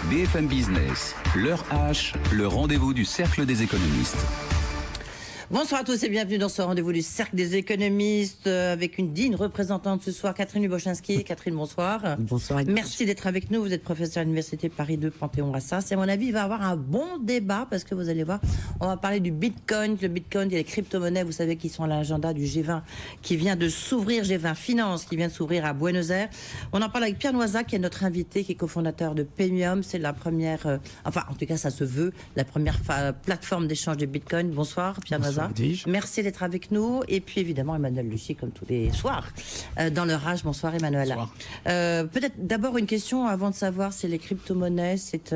BFM Business, l'heure H, le rendez-vous du Cercle des économistes. Bonsoir à tous et bienvenue dans ce rendez-vous du Cercle des économistes avec une digne représentante ce soir, Catherine Lubochinski. Catherine, bonsoir. Bonsoir. Merci d'être avec nous. Vous êtes professeur à l'Université Paris 2 Panthéon-Assas. Et à mon avis, il va y avoir un bon débat parce que vous allez voir, on va parler du Bitcoin. Le Bitcoin et les crypto-monnaies, vous savez, qui sont à l'agenda du G20 qui vient de s'ouvrir, G20 Finance, qui vient de s'ouvrir à Buenos Aires. On en parle avec Pierre Noisac, qui est notre invité, qui est cofondateur de Paymium. C'est la première, enfin, en tout cas, ça se veut, la première plateforme d'échange de Bitcoin. Bonsoir, Pierre Noisac. Merci d'être avec nous. Et puis évidemment, Emmanuel Luchy, comme tous les soirs, dans leur âge. Bonsoir, Emmanuel. Bonsoir. Peut-être d'abord une question avant de savoir si les crypto-monnaies,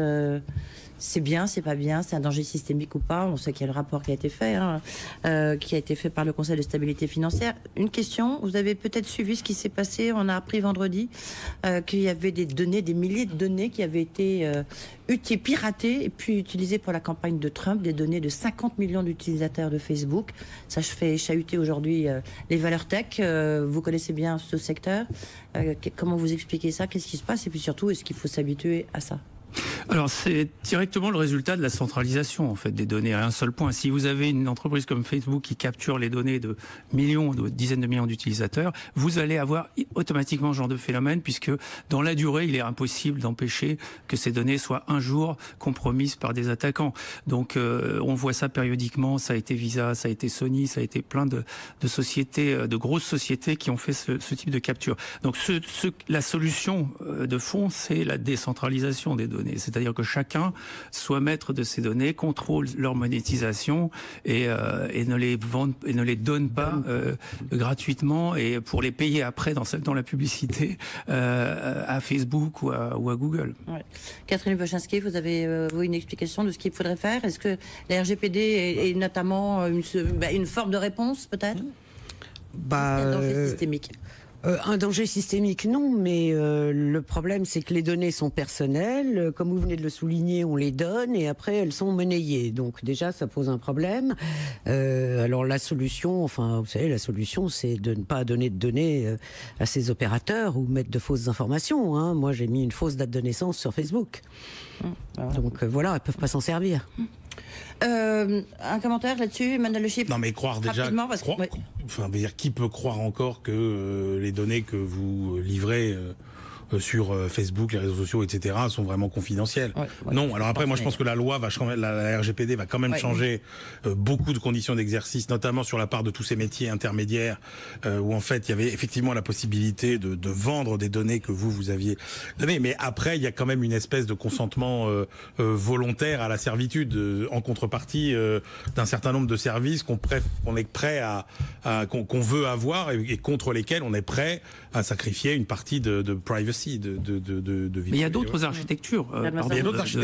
c'est bien, c'est pas bien, c'est un danger systémique ou pas. On sait qu'il y a le rapport qui a été fait, qui a été fait par le Conseil de stabilité financière. Une question, vous avez peut-être suivi ce qui s'est passé. On a appris vendredi qu'il y avait des données, des milliers de données qui avaient été piratées et puis utilisées pour la campagne de Trump, des données de 50 millions d'utilisateurs de Facebook. Ça fait chahuter aujourd'hui les valeurs tech. Vous connaissez bien ce secteur. Comment vous expliquez ça? Qu'est-ce qui se passe? Et puis surtout, est-ce qu'il faut s'habituer à ça? Alors, c'est directement le résultat de la centralisation, en fait, des données à un seul point. Si vous avez une entreprise comme Facebook qui capture les données de millions, de dizaines de millions d'utilisateurs, vous allez avoir automatiquement ce genre de phénomène, puisque dans la durée, il est impossible d'empêcher que ces données soient un jour compromises par des attaquants. Donc, on voit ça périodiquement. Ça a été Visa, ça a été Sony, ça a été plein de sociétés, de grosses sociétés qui ont fait ce type de capture. Donc, la solution de fond, c'est la décentralisation des données. C'est-à-dire que chacun soit maître de ces données, contrôle leur monétisation et ne les vende et ne les donne pas gratuitement et pour les payer après dans la publicité à Facebook ou à Google. Ouais. Catherine Lubochinski, vous avez une explication de ce qu'il faudrait faire? Est-ce que la RGPD est notamment une forme de réponse peut-être? Un danger systémique. Un danger systémique, non, mais le problème, c'est que les données sont personnelles. Comme vous venez de le souligner, on les donne et après, elles sont monnayées. Donc déjà, ça pose un problème. Alors la solution, vous savez, la solution, c'est de ne pas donner de données à ces opérateurs ou mettre de fausses informations. Hein. Moi, j'ai mis une fausse date de naissance sur Facebook. Donc voilà, elles peuvent pas s'en servir. Un commentaire là-dessus, Emmanuel Luchy? Non, mais croire déjà. Qui peut croire encore que les données que vous livrez sur Facebook, les réseaux sociaux, etc., sont vraiment confidentielles? Non. Alors après, moi, je pense que la loi la RGPD va quand même changer beaucoup de conditions d'exercice, notamment sur la part de tous ces métiers intermédiaires, où en fait, il y avait effectivement la possibilité de vendre des données que vous aviez données. Mais après, il y a quand même une espèce de consentement volontaire à la servitude, en contrepartie d'un certain nombre de services qu'on est prêt qu'on veut avoir et contre lesquels on est prêt à sacrifier une partie de privacy. De vie. Mais il y a d'autres architectures. Il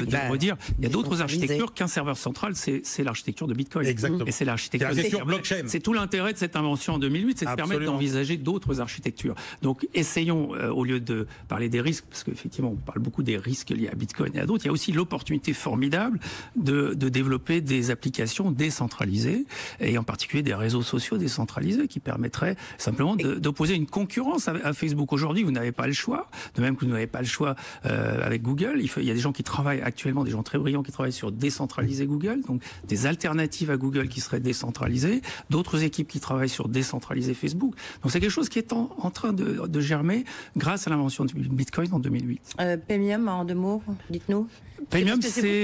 y a d'autres architectures qu'un serveur central. C'est l'architecture de Bitcoin. Exactement. Et c'est l'architecture blockchain. C'est tout l'intérêt de cette invention en 2008, c'est de permettre d'envisager d'autres architectures. Donc, essayons, au lieu de parler des risques, parce qu'effectivement, on parle beaucoup des risques liés à Bitcoin et à d'autres, il y a aussi l'opportunité formidable de développer des applications décentralisées, et en particulier des réseaux sociaux décentralisés qui permettraient simplement d'opposer une concurrence à Facebook. Aujourd'hui, vous n'avez pas le choix. De même que vous n'avez pas le choix avec Google. Il y a des gens qui travaillent actuellement, des gens très brillants qui travaillent sur décentraliser Google, donc des alternatives à Google qui seraient décentralisées, d'autres équipes qui travaillent sur décentraliser Facebook. Donc c'est quelque chose qui est en train de germer grâce à l'invention du Bitcoin en 2008. Paymium, en deux mots, dites-nous. Paymium,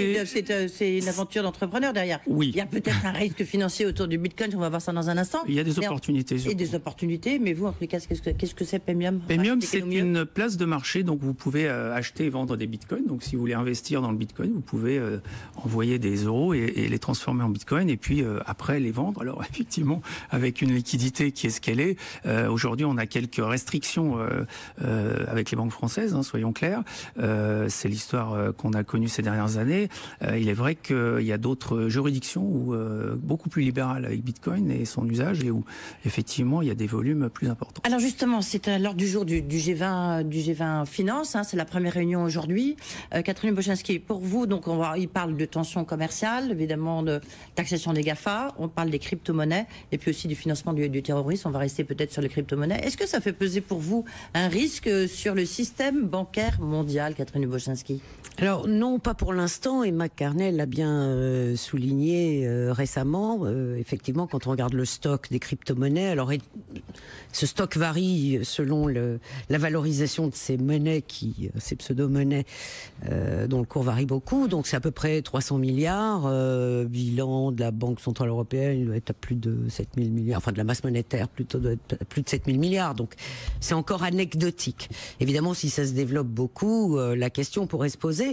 c'est une aventure d'entrepreneur derrière. Oui. Il y a peut-être un risque financier autour du Bitcoin, on va voir ça dans un instant. Il y a des opportunités. Et des opportunités, mais vous, en tout cas, qu'est-ce que c'est Paymium? Paymium, c'est une place de marché, donc vous pouvez acheter et vendre des bitcoins. Donc si vous voulez investir dans le bitcoin, vous pouvez envoyer des euros et les transformer en bitcoin et puis après les vendre. Alors effectivement, avec une liquidité qui est ce qu'elle est, aujourd'hui on a quelques restrictions avec les banques françaises, soyons clairs. C'est l'histoire qu'on a connue ces dernières années. Il est vrai qu'il y a d'autres juridictions beaucoup plus libérales avec bitcoin et son usage et où effectivement il y a des volumes plus importants. Alors justement, c'est à l'ordre du jour du G20 G20 Finance, c'est la première réunion aujourd'hui. Catherine Bochinski, pour vous, donc il parle de tensions commerciales, évidemment de taxation des GAFA, on parle des crypto-monnaies et puis aussi du financement du terrorisme. On va rester peut-être sur les crypto-monnaies. Est-ce que ça fait peser pour vous un risque sur le système bancaire mondial, Catherine Bochinski? Alors non, pas pour l'instant, et Mac Carnell l'a bien souligné récemment. Effectivement, quand on regarde le stock des crypto-monnaies, alors ce stock varie selon la valorisation de ces monnaies, ces pseudo-monnaies dont le cours varie beaucoup. Donc c'est à peu près 300 milliards. Bilan de la Banque Centrale Européenne, il doit être à plus de 7 000 milliards, enfin de la masse monétaire plutôt, doit être à plus de 7 000 milliards. Donc c'est encore anecdotique. Évidemment, si ça se développe beaucoup, la question pourrait se poser.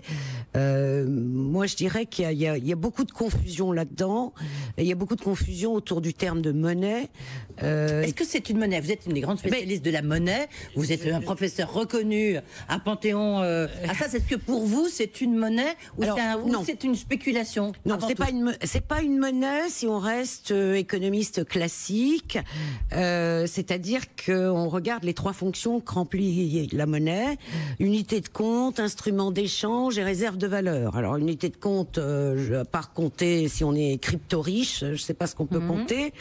Moi, je dirais qu'il y a beaucoup de confusion là-dedans. Il y a beaucoup de confusion autour du terme de monnaie. Est-ce que c'est une monnaie? Vous êtes une des grandes spécialistes de la monnaie. Vous êtes un professeur reconnu à Panthéon. Est-ce que pour vous, c'est une monnaie ou c'est une spéculation? Non, c'est pas une monnaie si on reste économiste classique. C'est-à-dire qu'on regarde les trois fonctions que remplit la monnaie: unité de compte, instrument d'échange et réserve de valeur. Alors, unité de compte, à part compter si on est crypto-riche, je ne sais pas ce qu'on peut compter.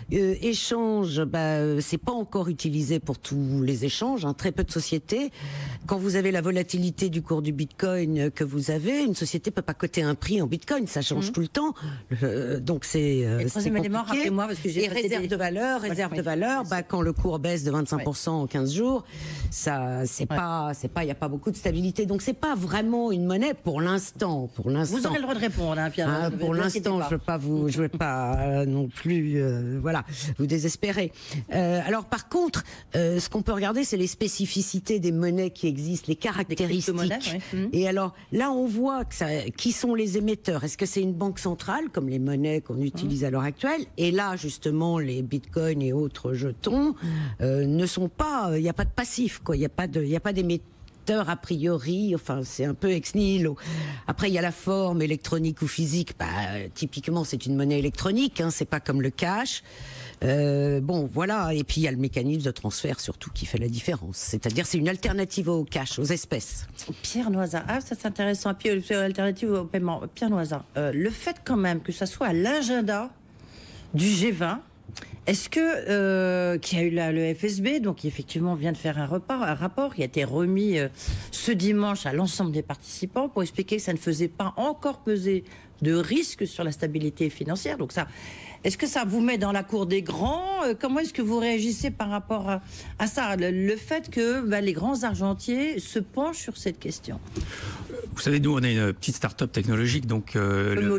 Échange, c'est pas encore utilisé pour tous les échanges, très peu de sociétés. Quand vous avez la volatilité du cours du Bitcoin que vous avez, une société peut pas coter un prix en Bitcoin, ça change tout le temps. Donc c'est compliqué. Rappelez-moi, parce que j'ai réserve de valeur, quand le cours baisse de 25% en 15 jours, ça il y a pas beaucoup de stabilité. Donc c'est pas vraiment une monnaie pour l'instant. Vous aurez le droit de répondre, Pierre. Pour l'instant, je veux pas non plus vous désespérer. Alors par contre, ce qu'on peut regarder, c'est les spécificités des monnaies qui existent, les caractéristiques. Et alors là, on voit qui sont les émetteurs. Est-ce que c'est une banque centrale, comme les monnaies qu'on utilise à l'heure actuelle? Et là, justement, les bitcoins et autres jetons ne sont pas. Il n'y a pas de passif, quoi. Il n'y a pas d'émetteurs a priori, enfin c'est un peu ex nihilo. Après il y a la forme électronique ou physique, typiquement c'est une monnaie électronique, c'est pas comme le cash. Et puis il y a le mécanisme de transfert surtout qui fait la différence, c'est-à-dire c'est une alternative au cash, aux espèces. Pierre Noisa, ça c'est intéressant, puis alternative au paiement. Pierre Noisa, le fait quand même que ça soit à l'agenda du G20, est-ce que qu'il y a eu le FSB, donc qui effectivement vient de faire un rapport qui a été remis ce dimanche à l'ensemble des participants pour expliquer que ça ne faisait pas encore peser de risque sur la stabilité financière. Donc ça, est-ce que ça vous met dans la cour des grands? Comment est-ce que vous réagissez par rapport à ça, le fait que les grands argentiers se penchent sur cette question? Vous savez, nous, on est une petite start-up technologique, donc le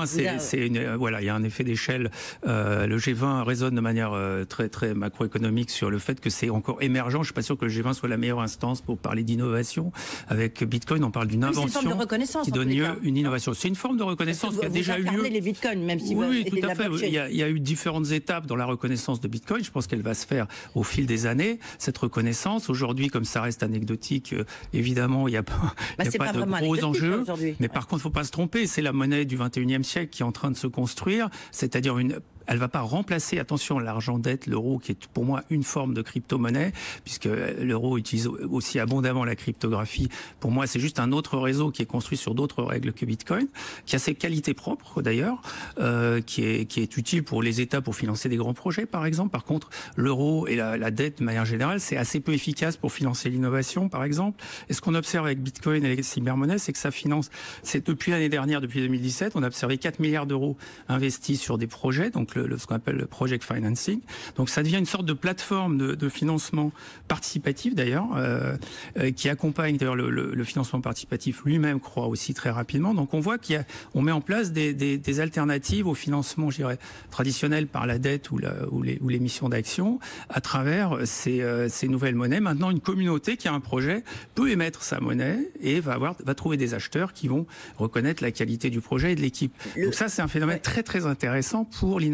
G20, il y a un effet d'échelle. Le G20 résonne de manière très, très macroéconomique sur le fait que c'est encore émergent. Je ne suis pas sûr que le G20 soit la meilleure instance pour parler d'innovation. Avec Bitcoin, on parle d'une invention qui donne lieu à une innovation. C'est une forme de reconnaissance qui a déjà eu lieu. Les Bitcoins, même si oui, tout à fait. Il y a eu différentes étapes dans la reconnaissance de Bitcoin. Je pense qu'elle va se faire au fil des années, cette reconnaissance. Aujourd'hui, comme ça reste anecdotique, évidemment, il n'y a pas de gros enjeux. Mais par contre, il ne faut pas se tromper, c'est la monnaie du 21e siècle qui est en train de se construire, c'est-à-dire elle ne va pas remplacer, attention, l'argent dette, l'euro, qui est pour moi une forme de crypto-monnaie, puisque l'euro utilise aussi abondamment la cryptographie. Pour moi, c'est juste un autre réseau qui est construit sur d'autres règles que Bitcoin, qui a ses qualités propres d'ailleurs, qui est utile pour les États pour financer des grands projets, par exemple. Par contre, l'euro et la dette, de manière générale, c'est assez peu efficace pour financer l'innovation, par exemple. Et ce qu'on observe avec Bitcoin et les cybermonnaies, c'est que ça finance, c'est depuis l'année dernière, depuis 2017, on a observé 4 milliards d'euros investis sur des projets, donc ce qu'on appelle le project financing. Donc ça devient une sorte de plateforme de financement participatif d'ailleurs, qui accompagne d'ailleurs le financement participatif lui-même croît aussi très rapidement. Donc on voit qu'on met en place des alternatives au financement, je dirais, traditionnel par la dette ou l'émission d'actions à travers ces nouvelles monnaies. Maintenant, une communauté qui a un projet peut émettre sa monnaie et va trouver des acheteurs qui vont reconnaître la qualité du projet et de l'équipe. Donc ça, c'est un phénomène très très intéressant pour l'innovation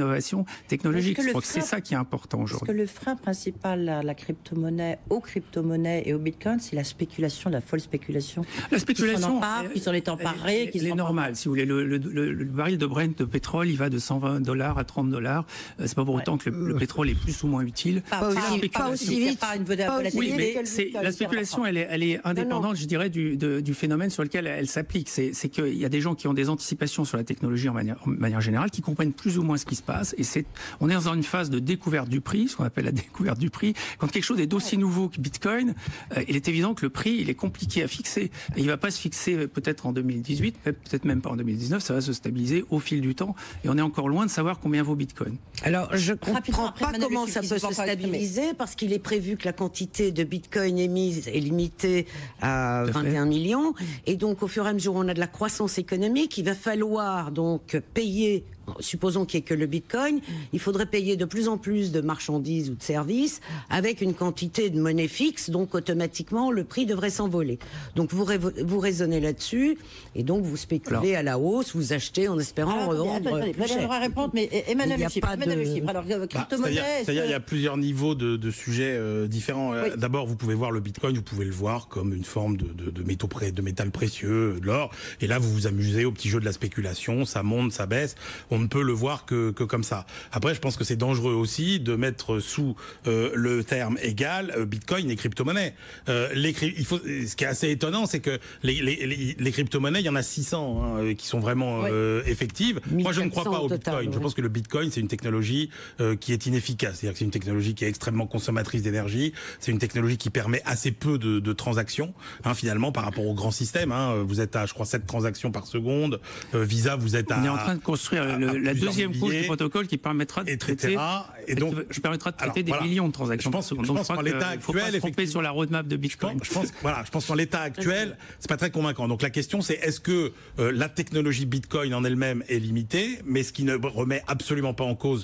innovations technologiques. Je crois que c'est ça qui est important aujourd'hui. Parce que le frein principal à la crypto-monnaie, aux crypto-monnaies et au bitcoin, c'est la spéculation, la folle spéculation. La spéculation, qui s'en est emparée, elle est normale. Si vous voulez, le baril de Brent de pétrole, il va de $120 à $30. C'est pas pour autant que le pétrole est plus ou moins utile. Pas aussi vite. Oui, mais la spéculation, elle est indépendante, je dirais, du phénomène sur lequel elle s'applique. C'est qu'il y a des gens qui ont des anticipations sur la technologie en manière générale, qui comprennent plus ou moins ce qui se passe. Et on est dans une phase de découverte du prix, ce qu'on appelle la découverte du prix. Quand quelque chose est d'aussi nouveau que Bitcoin, il est évident que le prix, il est compliqué à fixer. Et il ne va pas se fixer peut-être en 2018, peut-être même pas en 2019, ça va se stabiliser au fil du temps. Et on est encore loin de savoir combien vaut Bitcoin. Alors, je ne comprends pas comment ça peut se stabiliser, parce qu'il est prévu que la quantité de Bitcoin émise est limitée à 21 millions. Et donc, au fur et à mesure où on a de la croissance économique, il va falloir donc payer. Supposons qu'il n'y ait que le Bitcoin, il faudrait payer de plus en plus de marchandises ou de services avec une quantité de monnaie fixe, donc automatiquement le prix devrait s'envoler. Donc vous raisonnez là-dessus et donc vous spéculez à la hausse, vous achetez en espérant revendre plus cher. Je vais répondre, mais Emmanuel le chiffre. Alors, crypto-monnaie... C'est-à-dire il y a plusieurs niveaux de sujets différents. Oui. D'abord, vous pouvez voir le Bitcoin, vous pouvez le voir comme une forme de métal précieux, de l'or. Et là, vous vous amusez au petit jeu de la spéculation, ça monte, ça baisse. On ne peut le voir que comme ça. Après, je pense que c'est dangereux aussi de mettre sous le terme égal Bitcoin et crypto-monnaie. Ce qui est assez étonnant, c'est que les crypto-monnaies, il y en a 600 qui sont vraiment effectives. Moi, je ne crois pas au Bitcoin. Je pense que le Bitcoin, c'est une technologie qui est inefficace. C'est-à-dire que c'est une technologie qui est extrêmement consommatrice d'énergie. C'est une technologie qui permet assez peu de transactions, finalement, par rapport au grand système. Vous êtes à, je crois, 7 transactions par seconde. Visa, vous êtes à... On est en train de construire la deuxième couche du protocole qui permettra de traiter, des millions de transactions. Je pense qu'en l'état actuel, faut pas se tromper sur la roadmap de Bitcoin. Je pense qu'en l'état actuel, c'est pas très convaincant. Donc la question, c'est est-ce que la technologie Bitcoin en elle-même est limitée, mais ce qui ne remet absolument pas en cause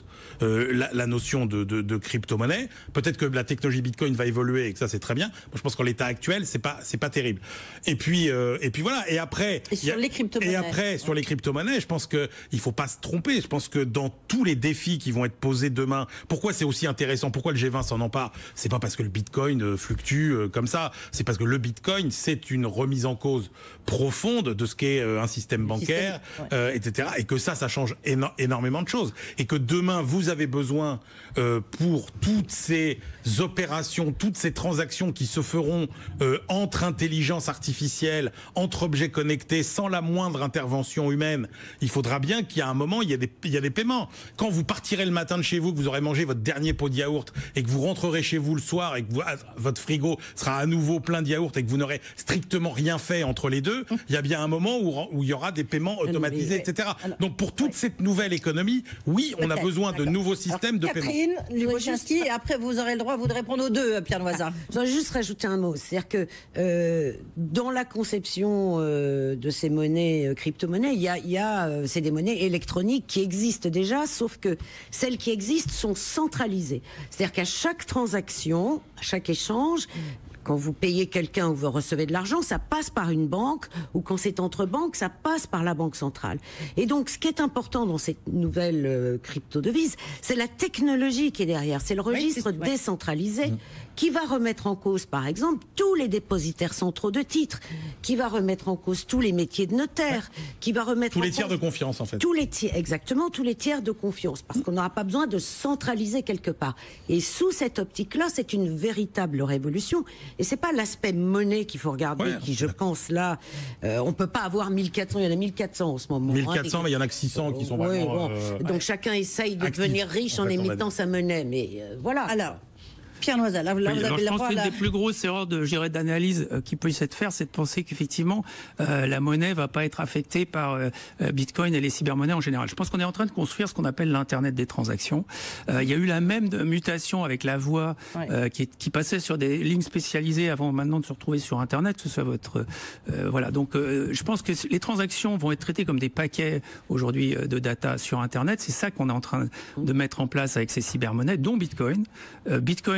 la notion de crypto-monnaie. Peut-être que la technologie Bitcoin va évoluer et que ça c'est très bien. Moi, je pense qu'en l'état actuel, c'est pas terrible. Et puis voilà. Et après, sur les crypto-monnaies, je pense que il faut pas se tromper. Je pense que dans tous les défis qui vont être posés demain, pourquoi c'est aussi intéressant, pourquoi le G20 s'en empare, c'est pas parce que le Bitcoin fluctue comme ça, c'est parce que le Bitcoin, c'est une remise en cause profonde de ce qu'est un système bancaire, etc. Et que ça change énormément de choses. Et que demain, vous avez besoin pour toutes ces opérations, toutes ces transactions qui se feront entre intelligence artificielle, entre objets connectés, sans la moindre intervention humaine, il faudra bien qu'il y a un moment, il y a des paiements. Quand vous partirez le matin de chez vous, que vous aurez mangé votre dernier pot de yaourt et que vous rentrerez chez vous le soir et que votre frigo sera à nouveau plein de yaourt et que vous n'aurez strictement rien fait entre les deux, il y a bien un moment où il y aura des paiements automatisés, etc. Donc pour toute cette nouvelle économie, oui, on a besoin de nouveaux systèmes de paiement. Catherine Lubochinski, et après vous aurez le droit vous de répondre aux deux, Pierre Noisin. Je voudrais juste rajouter un mot, c'est-à-dire que dans la conception de ces monnaies, crypto-monnaies, c'est des monnaies électroniques qui existent déjà, sauf que celles qui existent sont centralisées. C'est-à-dire qu'à chaque transaction, à chaque échange, quand vous payez quelqu'un ou vous recevez de l'argent, ça passe par une banque, ou quand c'est entre banques, ça passe par la banque centrale. Et donc, ce qui est important dans cette nouvelle crypto-devise, c'est la technologie qui est derrière. C'est le registre décentralisé qui va remettre en cause, par exemple, tous les dépositaires centraux de titres, qui va remettre en cause tous les métiers de notaire, qui va remettre tous les tiers de confiance, en fait. Exactement, tous les tiers de confiance, parce qu'on n'aura pas besoin de centraliser quelque part. Et sous cette optique-là, c'est une véritable révolution. Et c'est pas l'aspect monnaie qu'il faut regarder, je pense là, on peut pas avoir 1400, il y en a 1400 en ce moment. 1400, mais il y en a que 600 qui sont vraiment... Donc chacun essaye de devenir riche en émettant sa monnaie, mais voilà. Alors, Pierre Noisin, là, vous avez je pense qu'une des plus grosses erreurs d'analyse qui peut être faite, c'est de penser qu'effectivement la monnaie va pas être affectée par Bitcoin et les cybermonnaies en général. Je pense qu'on est en train de construire ce qu'on appelle l'Internet des transactions. Il y a eu la même mutation avec la voix qui passait sur des lignes spécialisées avant maintenant de se retrouver sur Internet, que ce soit votre... voilà, donc je pense que les transactions vont être traitées comme des paquets aujourd'hui de data sur Internet. C'est ça qu'on est en train de mettre en place avec ces cybermonnaies, dont Bitcoin. Bitcoin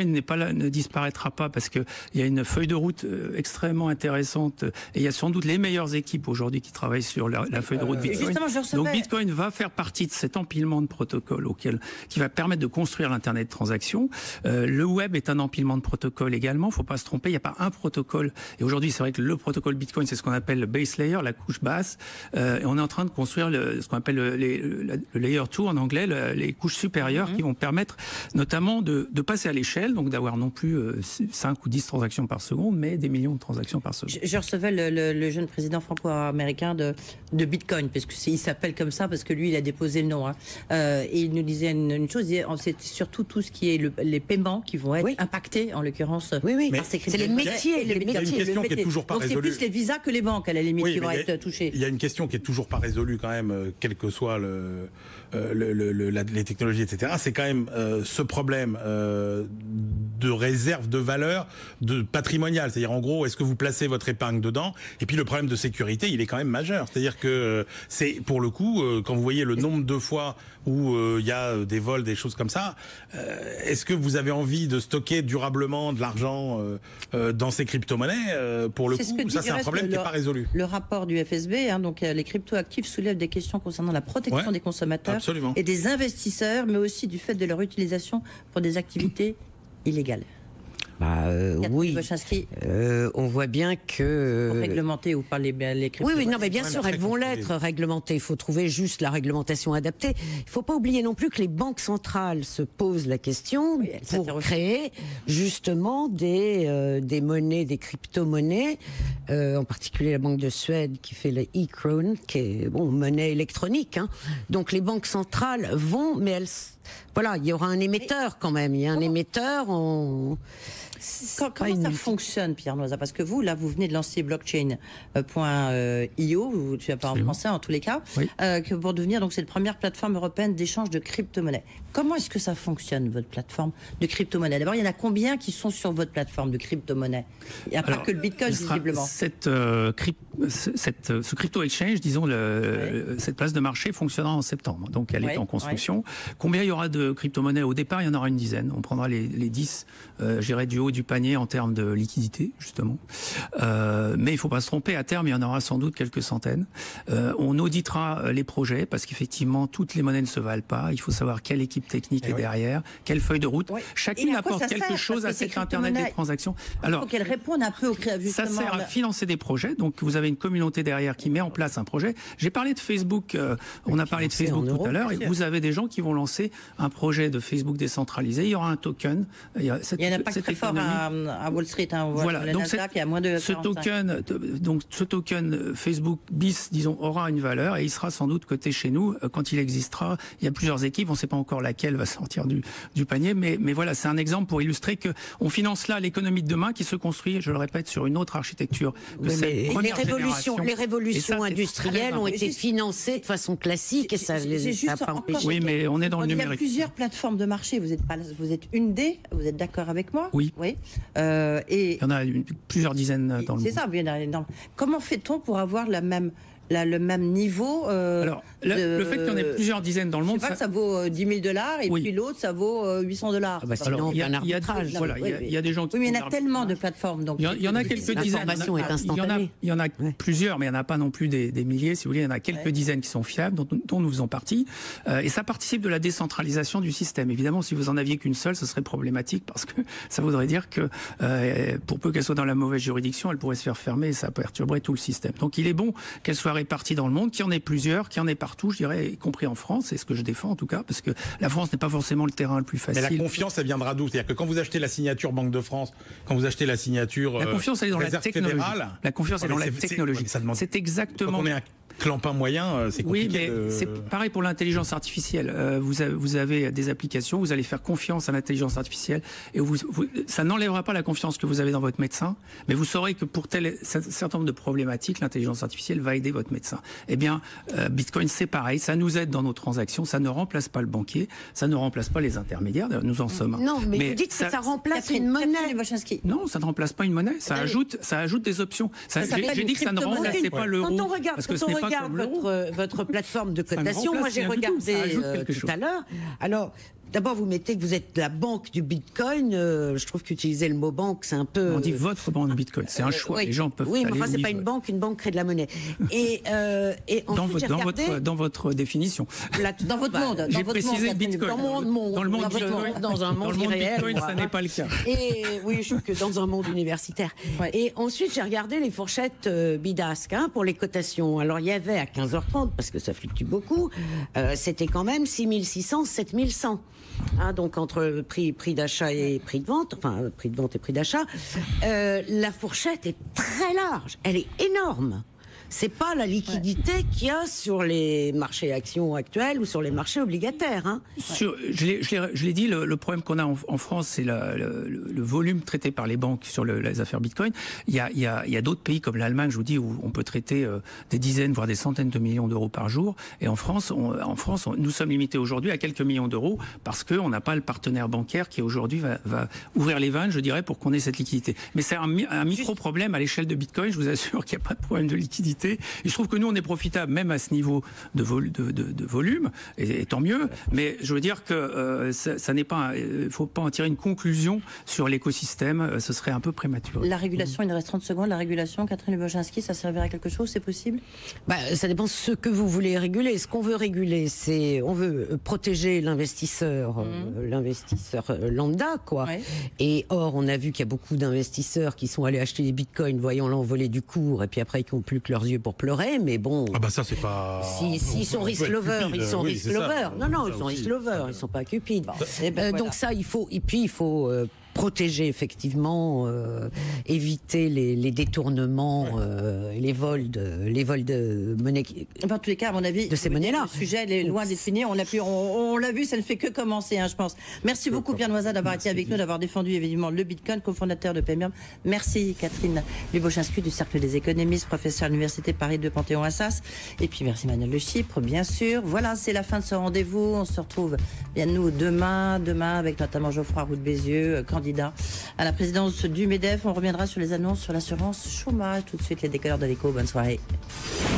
Bitcoin ne disparaîtra pas parce qu'il y a une feuille de route extrêmement intéressante et il y a sans doute les meilleures équipes aujourd'hui qui travaillent sur la feuille de route Bitcoin. Donc Bitcoin va faire partie de cet empilement de protocoles qui va permettre de construire l'Internet de transactions. Le web est un empilement de protocoles également. Il ne faut pas se tromper. Il n'y a pas un protocole. Et aujourd'hui, c'est vrai que le protocole Bitcoin, c'est ce qu'on appelle le base layer, la couche basse. Et on est en train de construire ce qu'on appelle le layer 2 en anglais, les couches supérieures qui vont permettre notamment de passer à l'échelle, donc d'avoir non plus 5 ou 10 transactions par seconde, mais des millions de transactions par seconde. Je recevais le jeune président franco-américain de Bitcoin, parce qu'il s'appelle comme ça, parce que lui, il a déposé le nom. Et il nous disait une chose, c'est surtout tout ce qui est les paiements qui vont être impactés, en l'occurrence, par ces cryptos. C'est les métiers. Il y a une question qui est toujours pas résolue. Donc c'est plus les visas que les banques, à la limite, qui vont être touchées. Il y a une question qui est toujours pas résolue quand même, quel que soit les technologies, etc. C'est quand même ce problème de réserve de valeur patrimoniale. C'est-à-dire, en gros, est-ce que vous placez votre épargne dedans? Et puis le problème de sécurité, il est quand même majeur. C'est-à-dire que c'est, pour le coup, quand vous voyez le nombre de fois où il y a des vols, des choses comme ça, est-ce que vous avez envie de stocker durablement de l'argent dans ces crypto-monnaies? Pour le coup, ça c'est un problème qui n'est pas résolu. Le rapport du FSB, donc les crypto-actifs soulèvent des questions concernant la protection des consommateurs et des investisseurs, mais aussi du fait de leur utilisation pour des activités illégales. Oui, on voit bien que... Pour réglementer ou pas les cryptos. Oui, non, mais bien sûr, elles vont l'être réglementées. Il faut trouver juste la réglementation adaptée. Il ne faut pas oublier non plus que les banques centrales se posent la question pour créer justement des monnaies, des crypto-monnaies, en particulier la Banque de Suède qui fait le e-krone, qui est monnaie électronique. Donc les banques centrales vont, mais elles... Voilà, il y aura un émetteur quand même. Il y a un émetteur. Comment ça fonctionne, Pierre Noisa? Parce que vous, là, vous venez de lancer blockchain.io, tu vas pas en français en tous les cas, pour devenir, donc c'est la première plateforme européenne d'échange de crypto-monnaies. Comment est-ce que ça fonctionne, votre plateforme de crypto-monnaies? D'abord, il y en a combien qui sont sur votre plateforme de crypto-monnaies? Il n'y a pas que le Bitcoin, visiblement. Ce crypto-exchange, disons, cette place de marché fonctionnera en septembre. Donc, elle est en construction. Combien il y aura de crypto-monnaies? Au départ, il y en aura une dizaine. On prendra les 10, j'irai du haut du panier en termes de liquidité, justement. Mais il ne faut pas se tromper, à terme, il y en aura sans doute quelques centaines. On auditera les projets, parce qu'effectivement, toutes les monnaies ne se valent pas. Il faut savoir quelle équipe technique est derrière, quelle feuille de route. Chacune apporte quelque chose à cet Internet des transactions. Alors, il faut qu'elles répondent un peu au ça sert à financer des projets. Donc, vous avez une communauté derrière qui met en place un projet. J'ai parlé de Facebook, on a parlé de Facebook tout à l'heure, et vous avez des gens qui vont lancer un projet de Facebook décentralisé. Il y aura un token. Il y en a pas très fort à Wall Street. Voilà. Donc, il y a moins de ce token Facebook BIS, disons, aura une valeur et il sera sans doute coté chez nous quand il existera. Il y a plusieurs équipes. On ne sait pas encore laquelle va sortir du panier, mais voilà, c'est un exemple pour illustrer que on finance là l'économie de demain qui se construit, je le répète, sur une autre architecture que cette première génération. Les révolutions industrielles ont été financées de façon classique et ça n'a pas empêché. Oui, mais on est dans le numérique. Il y a plusieurs plateformes de marché. Vous êtes une des. Vous êtes d'accord avec moi? Oui. Et il y en a plusieurs dizaines dans le monde. C'est ça. Comment fait-on pour avoir le même niveau Alors, le fait qu'il y en ait plusieurs dizaines dans le monde... Je sais pas que ça vaut $10 000 et puis l'autre, ça vaut $800. Sinon, il y a un arbitrage. Il y a des gens qui... Oui, mais il y en a tellement de plateformes. Donc il y en a quelques dizaines. L'information est instantanée. Il y en a plusieurs, mais il n'y en a pas non plus des milliers. Si vous voulez, il y en a quelques dizaines qui sont fiables, dont nous faisons partie. Et ça participe de la décentralisation du système. Évidemment, si vous en aviez qu'une seule, ce serait problématique parce que ça voudrait dire que, pour peu qu'elle soit dans la mauvaise juridiction, elle pourrait se faire fermer et ça perturberait tout le système. Donc il est bon qu'elle soit répartis dans le monde, qu'il y en ait plusieurs, qu'il y en ait partout, je dirais, y compris en France, c'est ce que je défends en tout cas, parce que la France n'est pas forcément le terrain le plus facile. Mais la confiance, elle viendra d'où? C'est-à-dire que quand vous achetez la signature Banque de France, quand vous achetez la signature la confiance, elle est dans la technologie. Fédérale, la confiance est dans la technologie. C'est exactement... Quand on est un clampin moyen, c'est compliqué. Oui, mais c'est pareil pour l'intelligence artificielle. Vous avez des applications, vous allez faire confiance à l'intelligence artificielle et ça n'enlèvera pas la confiance que vous avez dans votre médecin, mais vous saurez que pour un certain nombre de problématiques, l'intelligence artificielle va aider votre médecin. Eh bien, Bitcoin, c'est pareil, ça nous aide dans nos transactions, ça ne remplace pas le banquier, ça ne remplace pas les intermédiaires, nous en sommes. Non, mais vous dites que ça remplace une monnaie. Non, ça ne remplace pas une monnaie, ça ajoute des options. J'ai dit que ça ne remplaçait pas l'euro. Quand on regarde votre plateforme de cotation, moi j'ai regardé tout à l'heure. Alors, d'abord vous mettez que vous êtes la banque du Bitcoin. Je trouve qu'utiliser le mot banque, c'est un peu. On dit votre banque Bitcoin, c'est un choix. Oui. Les gens peuvent. Oui, mais enfin c'est pas une banque crée de la monnaie. Et ensuite, dans votre définition. Dans votre monde. J'ai précisé Bitcoin. Dans mon monde. Dans le monde Bitcoin. Dans un monde irréel. Bitcoin, ça n'est pas le cas. Et oui, je suis que dans un monde universitaire. Ouais. Et ensuite, j'ai regardé les fourchettes bidasques pour les cotations. Alors, il y avait à 15h30, parce que ça fluctue beaucoup, c'était quand même 6600, 7100. Donc, entre prix d'achat et prix de vente, enfin, prix de vente et prix d'achat, la fourchette est très large. Elle est énorme. C'est pas la liquidité qu'il y a sur les marchés actions actuels ou sur les marchés obligataires. Je l'ai dit, le problème qu'on a en France, c'est le volume traité par les banques sur les affaires Bitcoin. Il y a d'autres pays comme l'Allemagne, je vous dis, où on peut traiter des dizaines, voire des centaines de millions d'euros par jour. Et en France, nous sommes limités aujourd'hui à quelques millions d'euros parce qu'on n'a pas le partenaire bancaire qui aujourd'hui va ouvrir les vannes, je dirais, pour qu'on ait cette liquidité. Mais c'est un micro-problème à l'échelle de Bitcoin. Je vous assure qu'il n'y a pas de problème de liquidité. Et je trouve que nous, on est profitable, même à ce niveau de volume, et tant mieux. Mais je veux dire que ça n'est pas. Il faut pas en tirer une conclusion sur l'écosystème. Ce serait un peu prématuré. La régulation, il nous reste 30 secondes. La régulation, Catherine Lubochinski, ça servira à quelque chose? C'est possible? Ça dépend de ce que vous voulez réguler. Ce qu'on veut réguler, c'est on veut protéger l'investisseur, lambda, quoi. Ouais. Et or, on a vu qu'il y a beaucoup d'investisseurs qui sont allés acheter des bitcoins, voyant l'envolée du cours, et puis après, qui n'ont plus que leurs yeux pour pleurer, mais bon. Ça c'est pas. S'ils sont risk lovers, ils sont risk lovers. Non, ils sont risk lovers, ils sont pas cupides. Donc ça, il faut. Et puis il faut protéger effectivement, éviter les détournements, les vols de monnaie. En tous les cas, à mon avis, de ces monnaies-là. Le sujet est loin d'être fini. On l'a vu, ça ne fait que commencer, je pense. Merci beaucoup, Pierre Noizat, d'avoir été avec nous, d'avoir défendu évidemment le Bitcoin, cofondateur de Paymium. Merci, Catherine Lubochinski du Cercle des économistes, professeur à l'Université Paris 2 Panthéon-Assas. Et puis merci, Manuel Le Chypre, bien sûr. Voilà, c'est la fin de ce rendez-vous. On se retrouve bien nous demain avec notamment Geoffroy Roux de Bézieux, candidat à la présidence du MEDEF. On reviendra sur les annonces sur l'assurance chômage. Tout de suite, les décodeurs de l'écho. Bonne soirée.